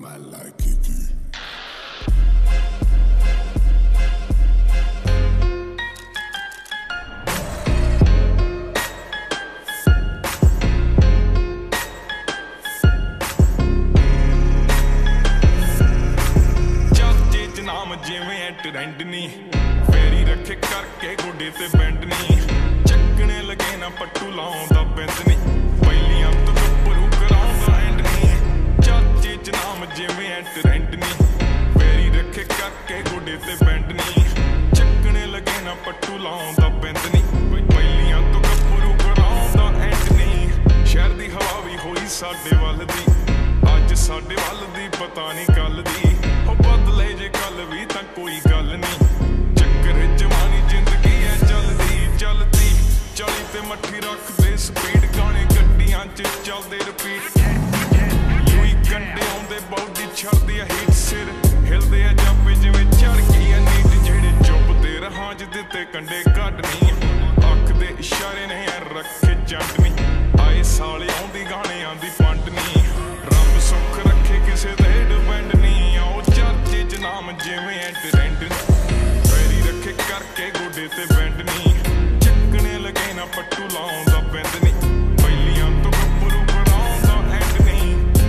My like it. नाम जिवें trend नी फेरी रखे करके गोडे ते बैंड नी चकने लगे ना पट्टू लाउंदा बिंद नी पहलियां तो गप्परू कराउंदा एंड नी चाचे च नाम जिवें ट्रेंड नी फेरी रखे करके गोडे ते बैंड नी चकने लगे ना पट्टू लाउंदा बिंद नी पहलियां तो गप्परू कराउंदा एंड नी शहर दी हवा भी होई साडे वल दी अज साडे वल दी पता नहीं कल दी बदले जे कल भी तां कोई गल नहीं चक्कर जवानी जिंदगी है चलदी चलदी चली ते मट्ठी रखदे स्पीड गाने गड्डियां च चलदे रिपीट यूई कंडे आउंदे बॉडी छड़दी है हीट सिर हिलदे आ जापे जिवें चढ़ गई है नीट जेड़े चुपदे रहां च दित्ते कंडे कढ नहीं अख दे इशारे ने रखे जंड नहीं आए साले आउंदी गाने आंदी पंड नहीं रब सुख रखे किसे दे डिपेंड नहीं नाम जिवें ट्रेंड पैरी रखे करके गोडे ते बैंड नी चकने लगे ना पट्टू लाउंदा बिंद नी पहलियां तो गप्परू कराउंदा एंड नी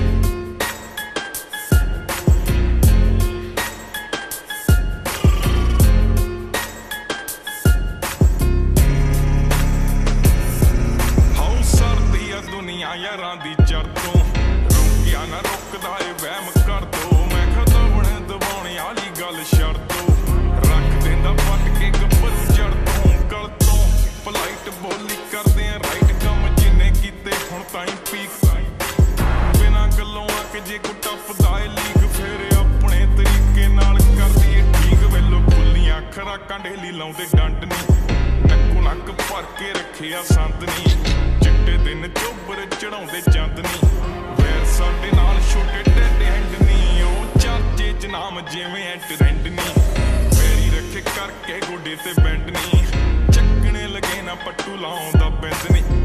हाउ सरदी आ दुनिया यारां दी जड़ तों रुकिया ना रुकदा ए वहम कर दो गल छड़ दो रख देंदा पट के गब्बर जड़ तों गल तों पलाइट बोली करदे आ राइट कम जिन्ने कीते हुण ताईं पीक बिना गल्लों आके जे को टपदा ए लीग फेर अपने तरीके नाल करदी ए ठीक वेलो खुल्लियां खराकां ढेली लाउंदे डंड नी नक्को नक भर के रखिया संत नी चिट्टे दिन चोबर चढ़ाउंदे चंद नी वैर साडे नाल छोटे ढेडे हैंड नी चाचे च नाम जिवें ट्रेंड नी फेरी रखे करके गोडे ते बैंड नी चकने लगे ना पट्टू लाउंदा बिंद नी